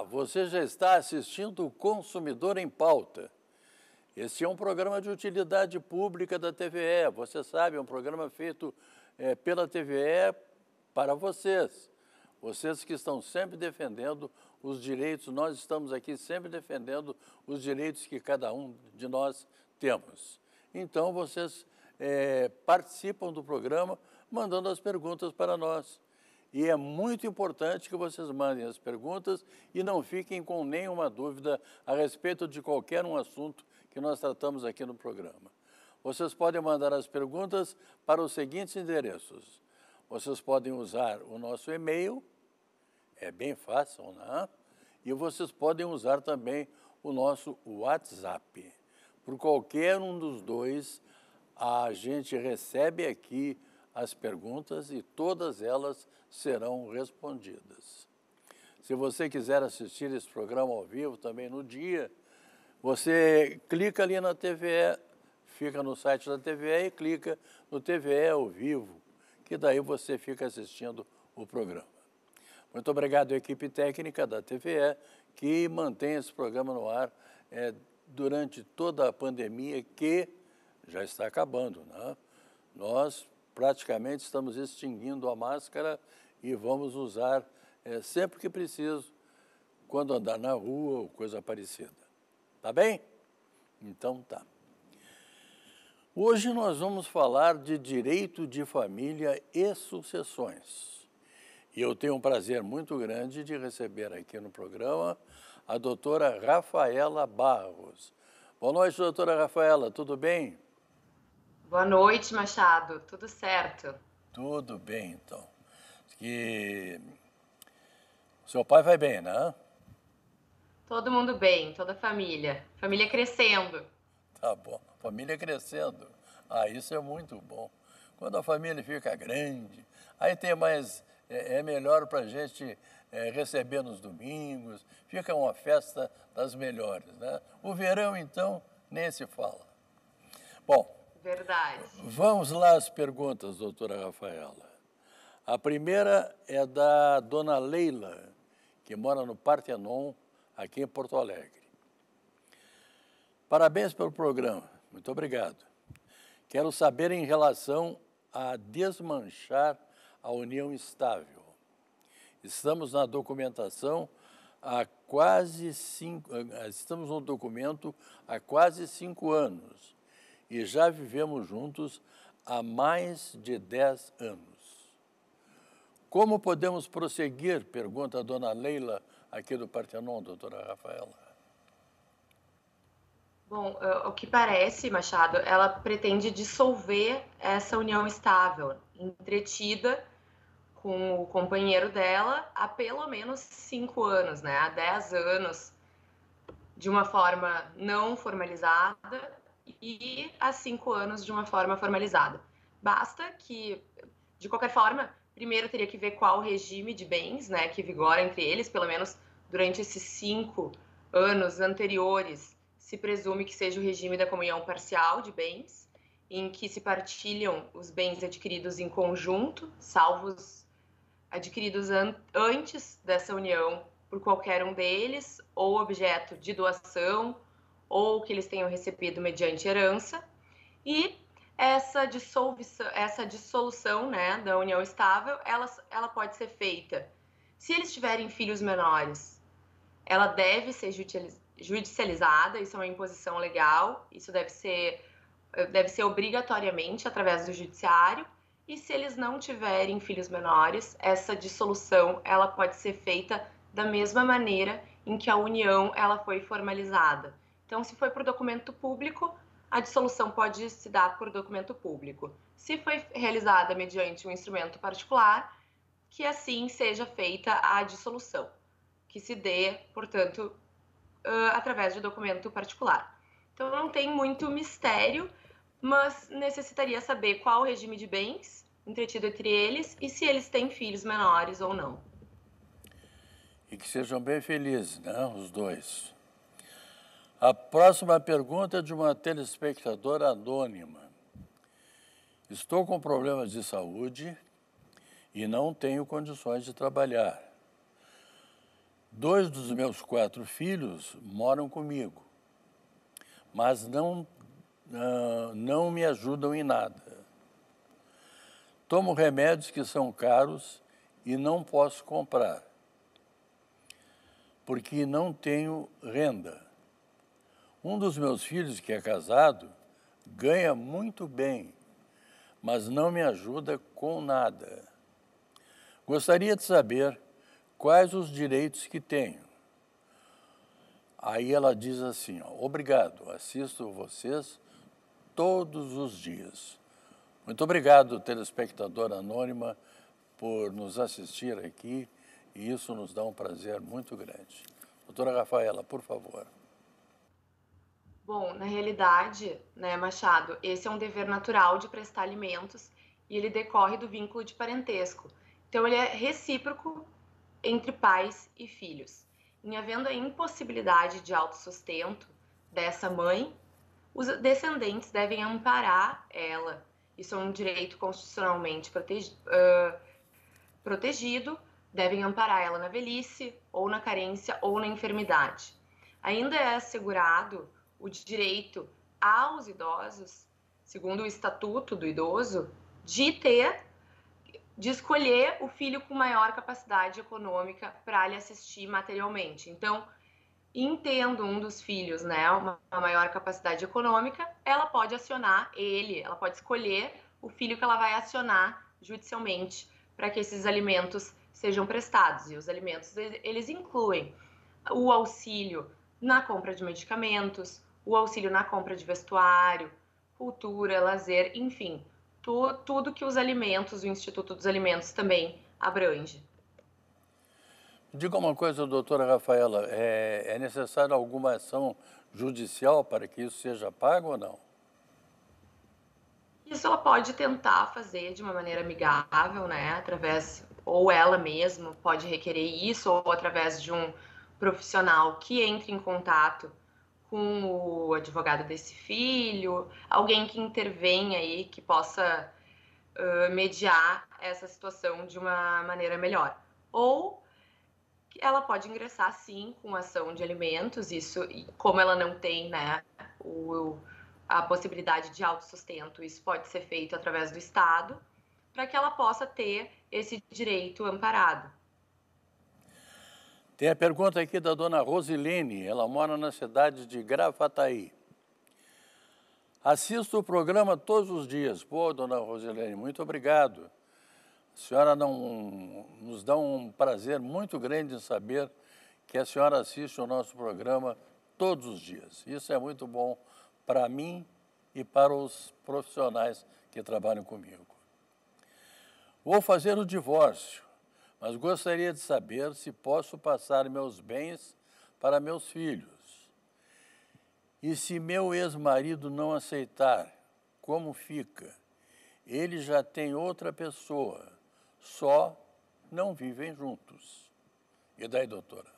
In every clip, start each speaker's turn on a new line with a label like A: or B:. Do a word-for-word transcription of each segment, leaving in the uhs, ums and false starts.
A: você já está assistindo o Consumidor em Pauta. Esse é um programa de utilidade pública da T V E. Você sabe, é um programa feito é, pela T V E para vocês. Vocês que estão sempre defendendo os direitos, nós estamos aqui sempre defendendo os direitos que cada um de nós temos. Então, vocês é, participam do programa mandando as perguntas para nós. E é muito importante que vocês mandem as perguntas e não fiquem com nenhuma dúvida a respeito de qualquer um assunto que nós tratamos aqui no programa. Vocês podem mandar as perguntas para os seguintes endereços. Vocês podem usar o nosso e-mail, é bem fácil, né? E vocês podem usar também o nosso WhatsApp. Por qualquer um dos dois, a gente recebe aqui as perguntas e todas elas serão respondidas. Se você quiser assistir esse programa ao vivo também no dia, você clica ali na T V E, fica no site da T V E e clica no T V E ao vivo, que daí você fica assistindo o programa. Muito obrigado à equipe técnica da T V E, que mantém esse programa no ar é, durante toda a pandemia, que já está acabando, né? Nós praticamente estamos extinguindo a máscara e vamos usar é, sempre que preciso, quando andar na rua ou coisa parecida. Tá bem? Então tá. Hoje nós vamos falar de direito de família e sucessões. E eu tenho um prazer muito grande de receber aqui no programa a doutora Rafaela Barros. Boa noite, doutora Rafaela, tudo bem?
B: Boa noite, Machado. Tudo certo?
A: Tudo bem, então. Que seu pai vai bem, né?
B: Todo mundo bem, toda a família. Família crescendo.
A: Tá bom. Família crescendo. Ah, isso é muito bom. Quando a família fica grande, aí tem mais... É, é melhor para a gente é, receber nos domingos. Fica uma festa das melhores, né? O verão, então, nem se fala. Bom...
B: Verdade.
A: Vamos lá às perguntas, doutora Rafaela. A primeira é da dona Leila, que mora no Partenon, aqui em Porto Alegre. Parabéns pelo programa, muito obrigado. Quero saber em relação a desmanchar a união estável. Estamos na documentação há quase cinco, estamos no documento há quase cinco anos. E já vivemos juntos há mais de dez anos. Como podemos prosseguir? Pergunta a dona Leila, aqui do Partenon, doutora Rafaela.
B: Bom, o que parece, Machado, ela pretende dissolver essa união estável, entretida com o companheiro dela há pelo menos cinco anos, né? Há dez anos, de uma forma não formalizada, e há cinco anos de uma forma formalizada. Basta que, de qualquer forma, primeiro teria que ver qual regime de bens, né, que vigora entre eles, pelo menos durante esses cinco anos anteriores, se presume que seja o regime da comunhão parcial de bens, em que se partilham os bens adquiridos em conjunto, salvo os adquiridos an antes dessa união por qualquer um deles, ou objeto de doação, ou que eles tenham recebido mediante herança, e essa dissolução, essa dissolução, né, da união estável, ela, ela pode ser feita se eles tiverem filhos menores. Ela deve ser judicializada, isso é uma imposição legal, isso deve ser, deve ser obrigatoriamente através do judiciário, e se eles não tiverem filhos menores, essa dissolução ela pode ser feita da mesma maneira em que a união ela foi formalizada. Então, se foi por documento público, a dissolução pode se dar por documento público. Se foi realizada mediante um instrumento particular, que assim seja feita a dissolução, que se dê, portanto, uh, através de documento particular. Então, não tem muito mistério, mas necessitaria saber qual o regime de bens entretido entre eles e se eles têm filhos menores ou não.
A: E que sejam bem felizes, né, os dois. A próxima pergunta é de uma telespectadora anônima. Estou com problemas de saúde e não tenho condições de trabalhar. Dois dos meus quatro filhos moram comigo, mas não, uh, não me ajudam em nada. Tomo remédios que são caros e não posso comprar, porque não tenho renda. Um dos meus filhos, que é casado, ganha muito bem, mas não me ajuda com nada. Gostaria de saber quais os direitos que tenho. Aí ela diz assim, ó, obrigado, assisto vocês todos os dias. Muito obrigado, telespectadora anônima, por nos assistir aqui, e isso nos dá um prazer muito grande. Doutora Rafaela, por favor.
B: Bom, na realidade, né, Machado, esse é um dever natural de prestar alimentos e ele decorre do vínculo de parentesco. Então, ele é recíproco entre pais e filhos. Em havendo a impossibilidade de autossustento dessa mãe, os descendentes devem amparar ela. Isso é um direito constitucionalmente protegi- uh, protegido, devem amparar ela na velhice, ou na carência, ou na enfermidade. Ainda é assegurado o direito aos idosos, segundo o Estatuto do Idoso, de ter, de escolher o filho com maior capacidade econômica para lhe assistir materialmente. Então, entendo um dos filhos, né, uma maior capacidade econômica, ela pode acionar ele, ela pode escolher o filho que ela vai acionar judicialmente para que esses alimentos sejam prestados. E os alimentos, eles incluem o auxílio na compra de medicamentos, o auxílio na compra de vestuário, cultura, lazer, enfim, tu, tudo que os alimentos, o Instituto dos Alimentos também abrange.
A: Diga uma coisa, doutora Rafaela, é, é necessária alguma ação judicial para que isso seja pago ou não?
B: Isso ela pode tentar fazer de uma maneira amigável, né? Através, ou ela mesma pode requerer isso, ou através de um profissional que entre em contato com o advogado desse filho, alguém que intervenha aí, que possa uh, mediar essa situação de uma maneira melhor. Ou ela pode ingressar, sim, com ação de alimentos, isso, como ela não tem, né, o, a possibilidade de autossustento, isso pode ser feito através do Estado, para que ela possa ter esse direito amparado.
A: Tem a pergunta aqui da dona Rosilene, ela mora na cidade de Gravataí. Assisto o programa todos os dias. Pô, dona Rosilene, muito obrigado. A senhora não, nos dá um prazer muito grande em saber que a senhora assiste o nosso programa todos os dias. Isso é muito bom para mim e para os profissionais que trabalham comigo. Vou fazer o divórcio, mas gostaria de saber se posso passar meus bens para meus filhos. E se meu ex-marido não aceitar, como fica? Ele já tem outra pessoa, só não vivem juntos. E daí, doutora?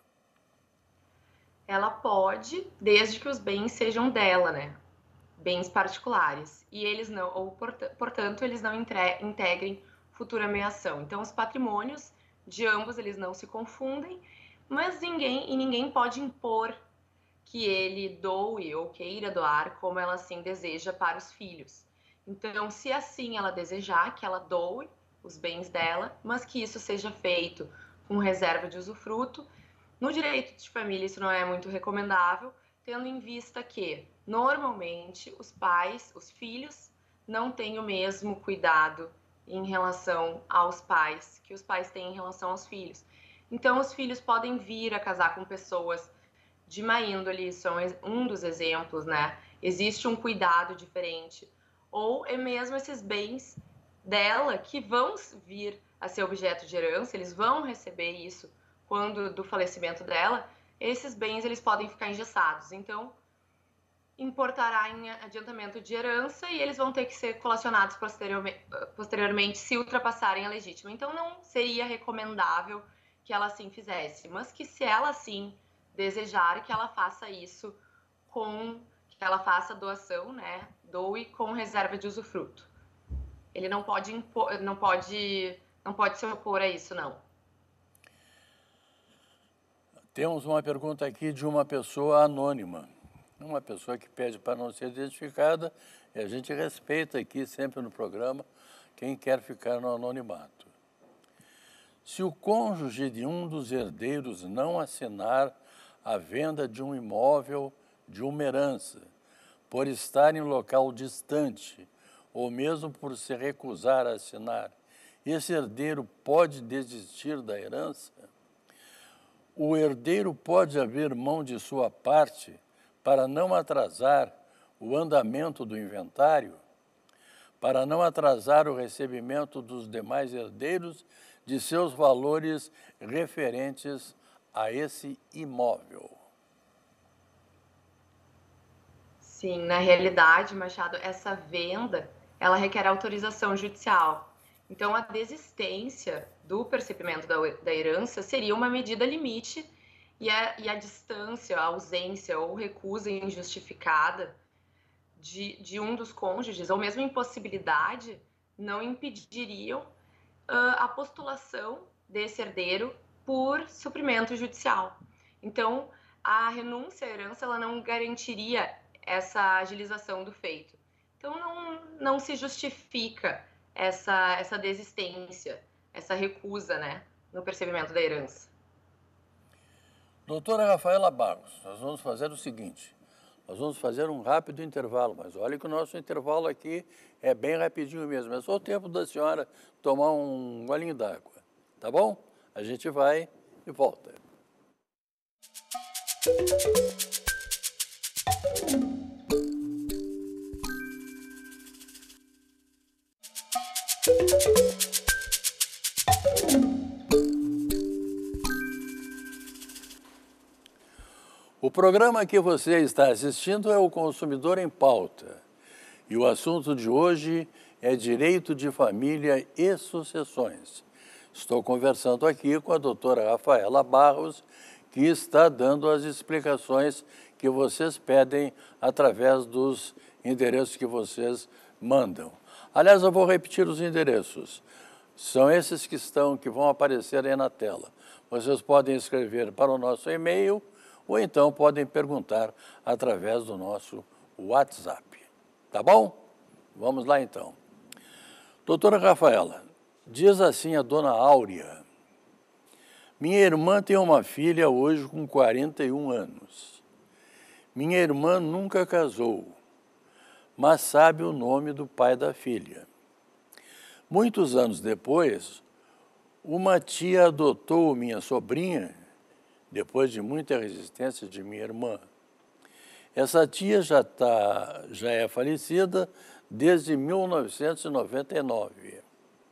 B: Ela pode, desde que os bens sejam dela, né? Bens particulares. E eles não, ou portanto, eles não integrem futura meação. Então, os patrimônios de ambos, eles não se confundem, mas ninguém, e ninguém pode impor que ele doe ou queira doar como ela assim deseja para os filhos. Então, se assim ela desejar que ela doe os bens dela, mas que isso seja feito com reserva de usufruto, no direito de família isso não é muito recomendável, tendo em vista que, normalmente, os pais, os filhos, não têm o mesmo cuidado em relação aos pais que os pais têm em relação aos filhos. Então, os filhos podem vir a casar com pessoas de má índole, são um dos exemplos, né? Existe um cuidado diferente. Ou é mesmo esses bens dela que vão vir a ser objeto de herança, eles vão receber isso quando do falecimento dela, esses bens eles podem ficar engessados. Então, importará em adiantamento de herança e eles vão ter que ser colacionados posteriormente, posteriormente se ultrapassarem a legítima. Então, não seria recomendável que ela assim fizesse, mas que se ela assim desejar, que ela faça isso com, que ela faça doação, né, doe com reserva de usufruto. Ele não pode impor, não pode, não pode se opor a isso, não.
A: Temos uma pergunta aqui de uma pessoa anônima, uma pessoa que pede para não ser identificada, e a gente respeita aqui sempre no programa quem quer ficar no anonimato. Se o cônjuge de um dos herdeiros não assinar a venda de um imóvel, de uma herança, por estar em local distante, ou mesmo por se recusar a assinar, esse herdeiro pode desistir da herança? O herdeiro pode abrir mão de sua parte para não atrasar o andamento do inventário, para não atrasar o recebimento dos demais herdeiros de seus valores referentes a esse imóvel.
B: Sim, na realidade, Machado, essa venda, ela requer autorização judicial. Então, a desistência do percebimento da, da herança seria uma medida limite e a, e a distância, a ausência ou recusa injustificada de, de um dos cônjuges, ou mesmo impossibilidade, não impediriam uh, a postulação desse herdeiro por suprimento judicial. Então, a renúncia à herança ela não garantiria essa agilização do feito. Então, não, não se justifica essa, essa desistência, essa recusa, né, no percebimento da herança.
A: Doutora Rafaela Barros, nós vamos fazer o seguinte, nós vamos fazer um rápido intervalo, mas olha que o nosso intervalo aqui é bem rapidinho mesmo, é só o tempo da senhora tomar um golinho d'água, tá bom? A gente vai e volta. O programa que você está assistindo é o Consumidor em Pauta. E o assunto de hoje é Direito de Família e Sucessões. Estou conversando aqui com a doutora Rafaela Barros, que está dando as explicações que vocês pedem através dos endereços que vocês mandam. Aliás, eu vou repetir os endereços. São esses que estão, que vão aparecer aí na tela. Vocês podem escrever para o nosso e-mail ou então podem perguntar através do nosso WhatsApp. Tá bom? Vamos lá então. Doutora Rafaela, diz assim a dona Áurea: minha irmã tem uma filha hoje com quarenta e um anos. Minha irmã nunca casou, mas sabe o nome do pai da filha. Muitos anos depois, uma tia adotou minha sobrinha, depois de muita resistência de minha irmã. Essa tia já, tá, já é falecida desde mil novecentos e noventa e nove.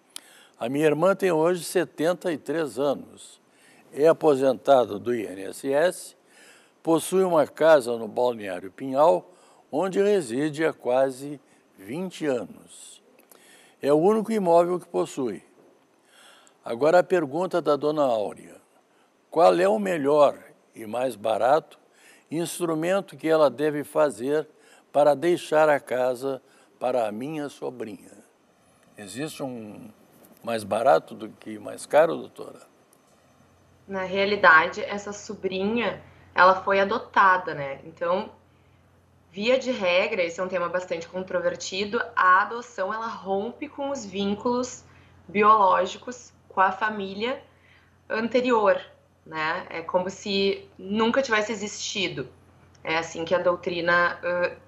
A: A minha irmã tem hoje setenta e três anos, é aposentada do I N S S, possui uma casa no Balneário Pinhal, onde reside há quase vinte anos. É o único imóvel que possui. Agora a pergunta da dona Áurea: qual é o melhor e mais barato instrumento que ela deve fazer para deixar a casa para a minha sobrinha? Existe um mais barato do que mais caro, doutora?
B: Na realidade, essa sobrinha, ela foi adotada, né? Então, via de regra, esse é um tema bastante controvertido, a adoção, ela rompe com os vínculos biológicos com a família anterior, né? É como se nunca tivesse existido. É assim que a doutrina uh,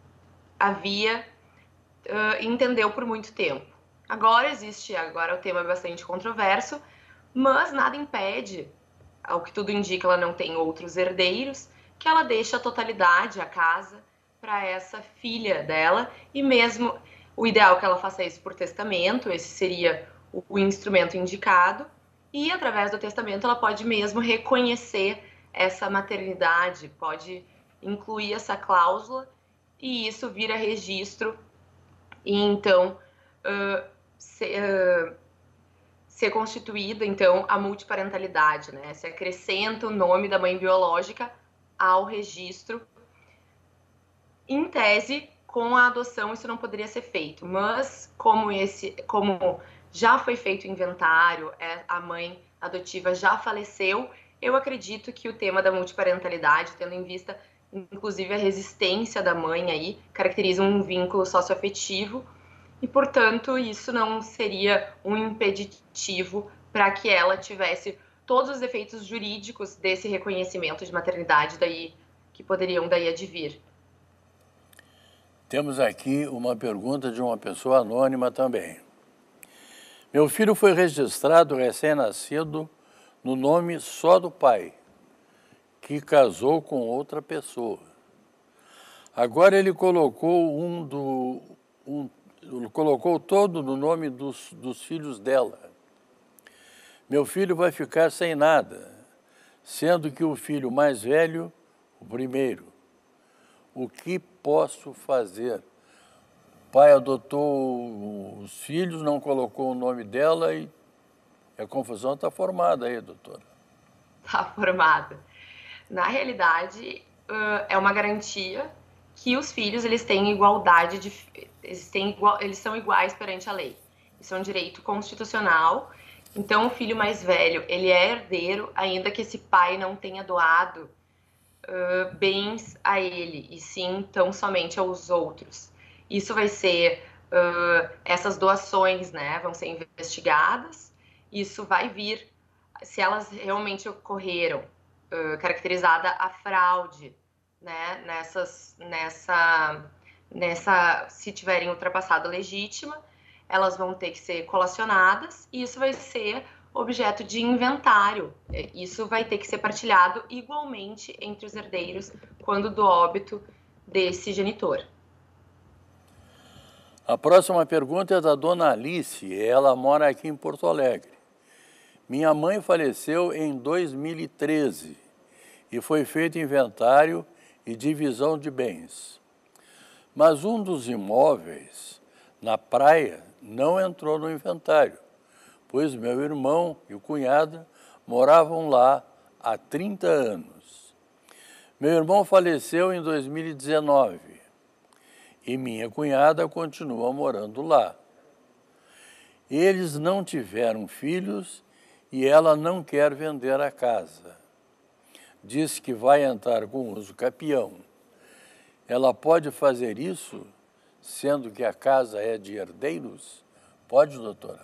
B: havia uh, entendeu por muito tempo. Agora existe, agora o tema é bastante controverso, mas nada impede, ao que tudo indica, ela não tem outros herdeiros, que ela deixe a totalidade, a casa, para essa filha dela, e mesmo o ideal é que ela faça isso por testamento, esse seria o, o instrumento indicado, e através do testamento ela pode mesmo reconhecer essa maternidade, pode incluir essa cláusula, e isso vira registro, e então uh, ser, uh, ser constituída então a multiparentalidade, né? Se acrescenta o nome da mãe biológica ao registro. Em tese, com a adoção isso não poderia ser feito, mas como esse, como já foi feito o inventário, a mãe adotiva já faleceu, eu acredito que o tema da multiparentalidade, tendo em vista inclusive a resistência da mãe aí, caracteriza um vínculo socioafetivo e, portanto, isso não seria um impeditivo para que ela tivesse todos os efeitos jurídicos desse reconhecimento de maternidade daí, que poderiam daí advir.
A: Temos aqui uma pergunta de uma pessoa anônima também. Meu filho foi registrado recém-nascido no nome só do pai, que casou com outra pessoa. Agora ele colocou um do um, colocou todo no nome dos, dos filhos dela. Meu filho vai ficar sem nada, sendo que o filho mais velho, o primeiro. O que posso fazer? O pai adotou os filhos, não colocou o nome dela e a confusão está formada aí, doutora.
B: Está formada. Na realidade, é uma garantia que os filhos eles têm igualdade de, eles, têm igual, eles são iguais perante a lei. Isso é um direito constitucional. Então, o filho mais velho ele é herdeiro, ainda que esse pai não tenha doado uh, bens a ele, e sim tão somente aos outros. Isso vai ser uh, essas doações, né, vão ser investigadas. Isso vai vir se elas realmente ocorreram. Uh, caracterizada a fraude, né, nessas, nessa, nessa, se tiverem ultrapassado a legítima, elas vão ter que ser colacionadas e isso vai ser objeto de inventário. Isso vai ter que ser partilhado igualmente entre os herdeiros quando do óbito desse genitor.
A: A próxima pergunta é da dona Alice, ela mora aqui em Porto Alegre. Minha mãe faleceu em dois mil e treze e foi feito inventário e divisão de bens. Mas um dos imóveis na praia não entrou no inventário, pois meu irmão e o cunhado moravam lá há trinta anos. Meu irmão faleceu em dois mil e dezenove e minha cunhada continua morando lá. Eles não tiveram filhos e ela não quer vender a casa. Diz que vai entrar com uso capião. Ela pode fazer isso, sendo que a casa é de herdeiros? Pode, doutora?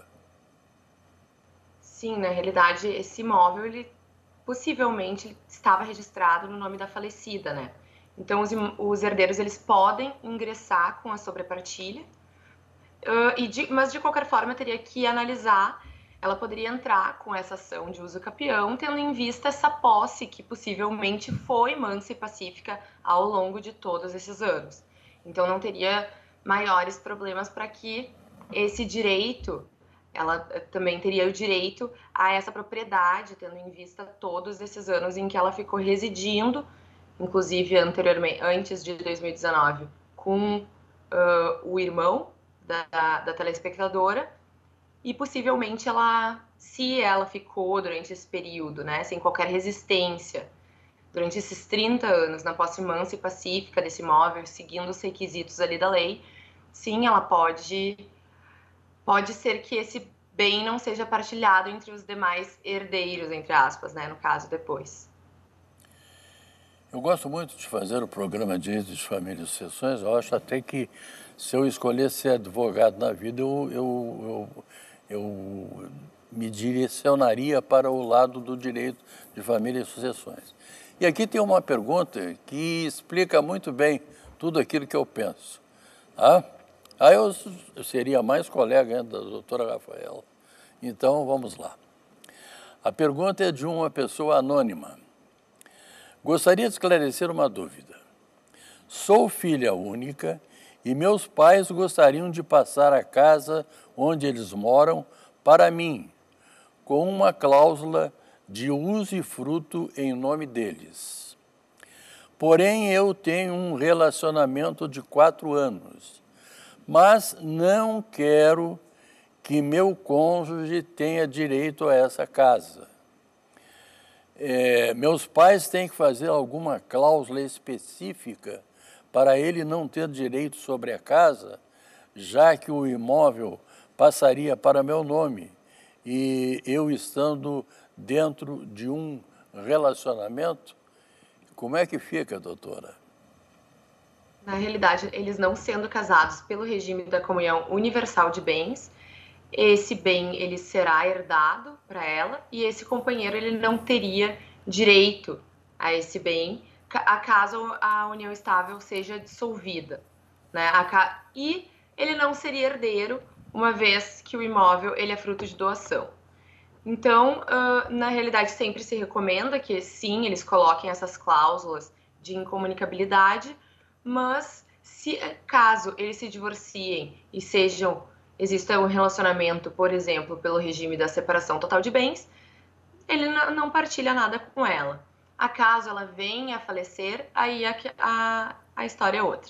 B: Sim, na realidade, esse imóvel, ele possivelmente estava registrado no nome da falecida, né? Então, os, os herdeiros, eles podem ingressar com a sobrepartilha, uh, e de, mas, de qualquer forma, teria que analisar. Ela poderia entrar com essa ação de uso capião, tendo em vista essa posse que possivelmente foi mansa e pacífica ao longo de todos esses anos. Então, não teria maiores problemas para que esse direito, ela também teria o direito a essa propriedade, tendo em vista todos esses anos em que ela ficou residindo, inclusive anteriormente, antes de dois mil e dezenove, com uh, o irmão da, da telespectadora. E possivelmente ela, se ela ficou durante esse período, né, sem qualquer resistência, durante esses trinta anos na posse mansa e pacífica desse imóvel, seguindo os requisitos ali da lei, sim, ela pode, pode ser que esse bem não seja partilhado entre os demais herdeiros, entre aspas, né, no caso depois.
A: Eu gosto muito de fazer o programa Direito de Família e Sucessões. Eu acho até que se eu escolhesse ser advogado na vida, eu, eu, eu, eu me direcionaria para o lado do direito de família e sucessões. E aqui tem uma pergunta que explica muito bem tudo aquilo que eu penso. Tá? Aí eu, eu seria mais colega ainda da doutora Rafaela. Então, vamos lá. A pergunta é de uma pessoa anônima. Gostaria de esclarecer uma dúvida. Sou filha única e meus pais gostariam de passar a casa onde eles moram para mim, com uma cláusula de uso e fruto em nome deles. Porém, eu tenho um relacionamento de quatro anos, mas não quero que meu cônjuge tenha direito a essa casa. É, meus pais têm que fazer alguma cláusula específica para ele não ter direito sobre a casa, já que o imóvel passaria para meu nome e eu estando dentro de um relacionamento? Como é que fica, doutora?
B: Na realidade, eles não sendo casados pelo regime da comunhão universal de bens, esse bem ele será herdado para ela e esse companheiro ele não teria direito a esse bem caso a união estável seja dissolvida, né? E ele não seria herdeiro uma vez que o imóvel ele é fruto de doação. Então, na realidade, sempre se recomenda que sim, eles coloquem essas cláusulas de incomunicabilidade, mas se caso eles se divorciem e sejam exista um relacionamento, por exemplo, pelo regime da separação total de bens, ele não partilha nada com ela. Acaso ela venha a falecer, aí a, a, a história é outra.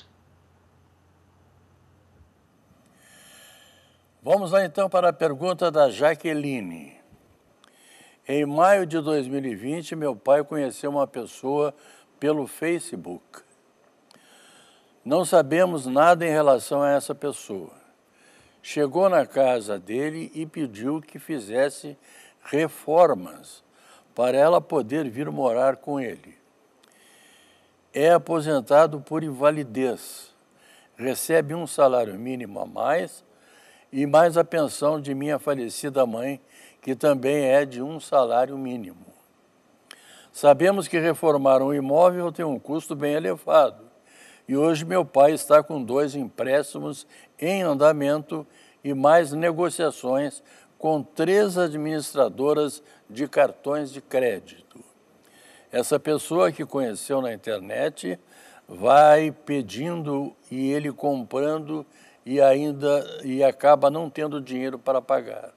A: Vamos lá então para a pergunta da Jaqueline. Em maio de dois mil e vinte, meu pai conheceu uma pessoa pelo Facebook. Não sabemos nada em relação a essa pessoa. Chegou na casa dele e pediu que fizesse reformas para ela poder vir morar com ele. É aposentado por invalidez, recebe um salário mínimo a mais e mais a pensão de minha falecida mãe, que também é de um salário mínimo. Sabemos que reformar um imóvel tem um custo bem elevado e hoje meu pai está com dois empréstimos em andamento e mais negociações com três administradoras de cartões de crédito. Essa pessoa que conheceu na internet vai pedindo e ele comprando e ainda e acaba não tendo dinheiro para pagar.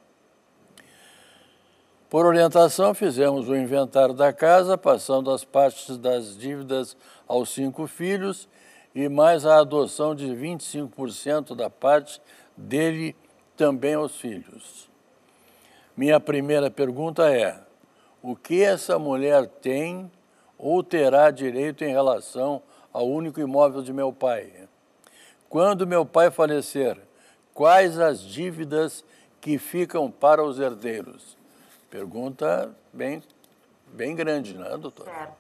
A: Por orientação, fizemos o inventário da casa, passando as partes das dívidas aos cinco filhos e mais a adoção de vinte e cinco por cento da parte dele também aos filhos. Minha primeira pergunta é: o que essa mulher tem ou terá direito em relação ao único imóvel de meu pai? Quando meu pai falecer, quais as dívidas que ficam para os herdeiros? Pergunta bem, bem grande, né, doutora?
B: Certo.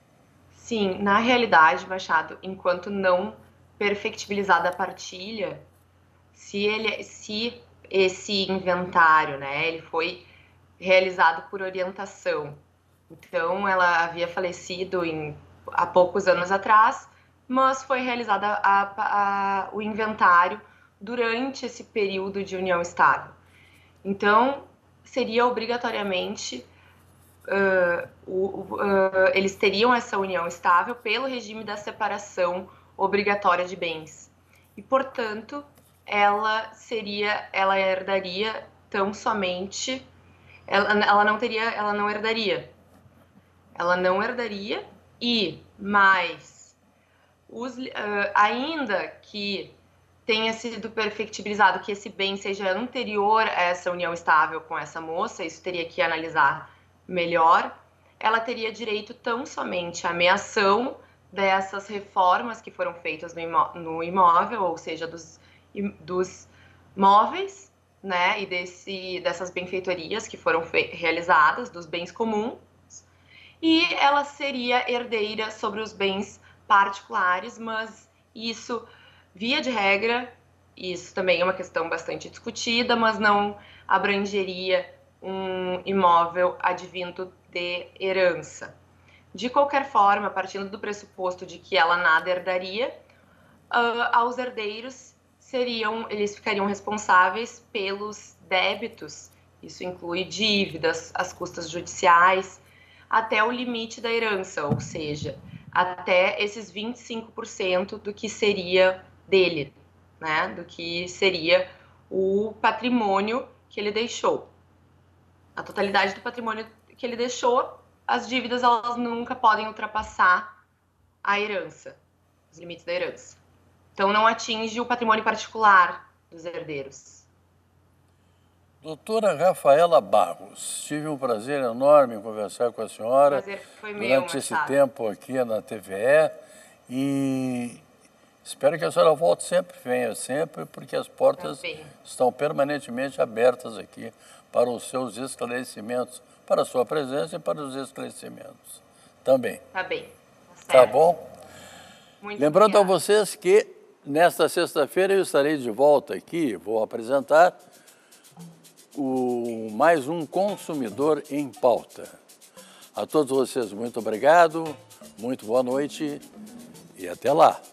B: Sim, na realidade, Machado, enquanto não perfectibilizada a partilha, se, ele, se esse inventário, né, ele foi realizado por orientação, então ela havia falecido em, há poucos anos atrás, mas foi realizado a, a, o inventário durante esse período de união estável. Então, seria obrigatoriamente, uh, uh, uh, eles teriam essa união estável pelo regime da separação obrigatória de bens. E, portanto, ela seria, ela herdaria tão somente, ela, ela não teria, ela não herdaria. Ela não herdaria e mais, os, uh, ainda que tenha sido perfectibilizado que esse bem seja anterior a essa união estável com essa moça, isso teria que analisar melhor, ela teria direito tão somente à meação dessas reformas que foram feitas no, imó no imóvel, ou seja, dos, dos móveis, né, e desse, dessas benfeitorias que foram realizadas, dos bens comuns, e ela seria herdeira sobre os bens particulares, mas isso, via de regra, isso também é uma questão bastante discutida, mas não abrangeria um imóvel advindo de herança. De qualquer forma, partindo do pressuposto de que ela nada herdaria, uh, aos herdeiros seriam, eles ficariam responsáveis pelos débitos, isso inclui dívidas, as custas judiciais, até o limite da herança, ou seja, até esses vinte e cinco por cento do que seria dele, né, do que seria o patrimônio que ele deixou. A totalidade do patrimônio que ele deixou, as dívidas elas nunca podem ultrapassar a herança, os limites da herança. Então não atinge o patrimônio particular dos herdeiros.
A: Doutora Rafaela Barros, tive um prazer enorme em conversar com a senhora
B: o prazer foi meu,
A: durante esse tempo aqui na T V E e espero que a senhora volte sempre, venha sempre, porque as portas estão permanentemente abertas aqui para os seus esclarecimentos, para a sua presença e para os esclarecimentos também.
B: Tá bem. Tá,
A: tá bom?
B: Muito
A: Lembrando
B: obrigada.
A: a vocês que nesta sexta-feira eu estarei de volta aqui, vou apresentar o mais um Consumidor em Pauta. A todos vocês, muito obrigado, muito boa noite e até lá.